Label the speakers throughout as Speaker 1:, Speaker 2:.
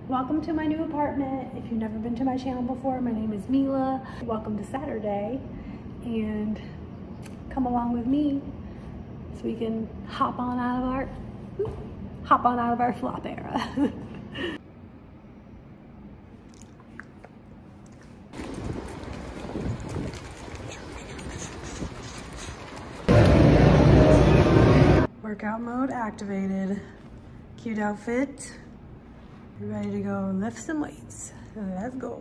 Speaker 1: Welcome to my new apartment. If you've never been to my channel before, my name is Mila. Welcome to Saturday, and come along with me so we can hop on out of our flop era. Workout mode activated. Cute outfit. You're ready to go lift some weights. Let's go.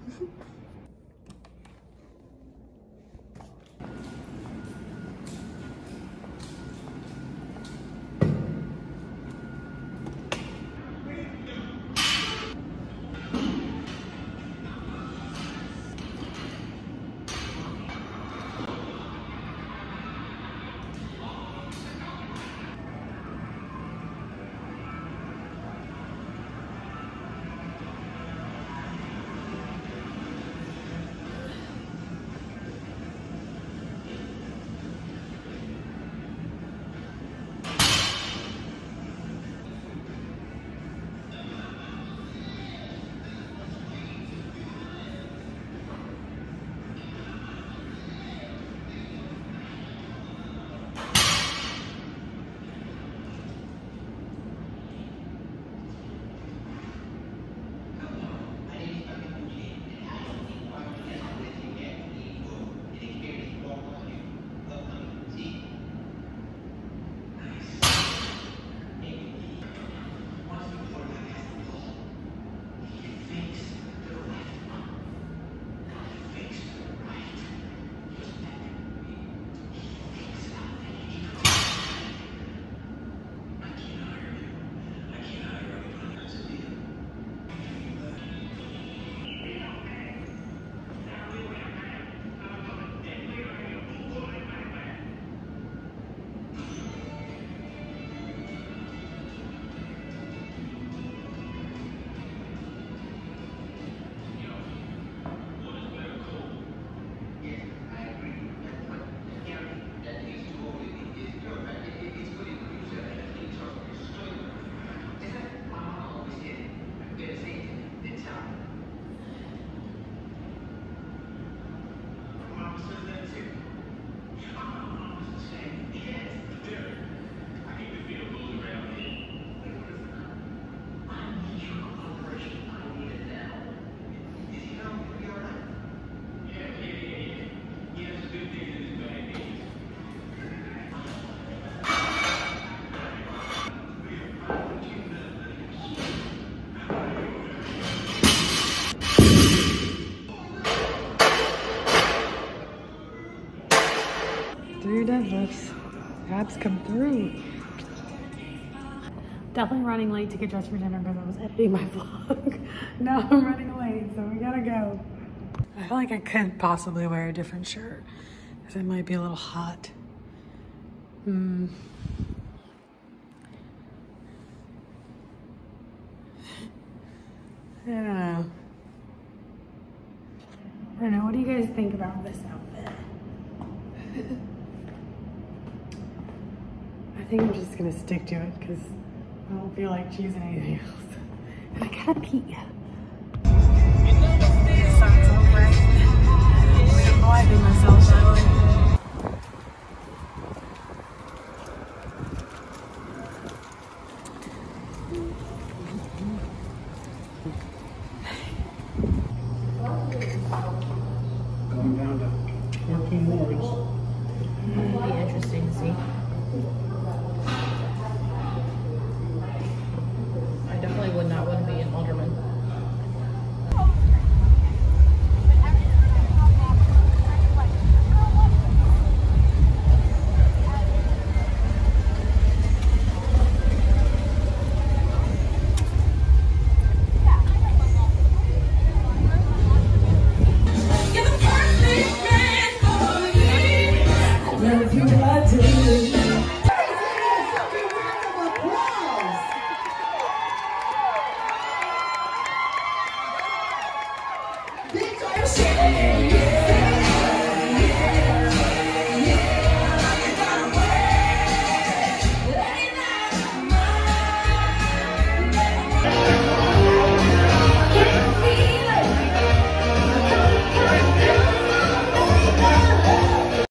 Speaker 1: Three deadlifts. Abs come through. Definitely running late to get dressed for dinner because I was editing my vlog. Now I'm running late, so we gotta go. I feel like I could possibly wear a different shirt because it might be a little hot. I don't know. I don't know. What do you guys think about this outfit? I think I'm just gonna stick to it because I don't feel like choosing anything else. And I gotta pee. Sun's so bright. I'm blinding myself early.
Speaker 2: Going down to 14 wards.
Speaker 3: It'll be interesting to see. I definitely would not want to be an alderman.
Speaker 4: Say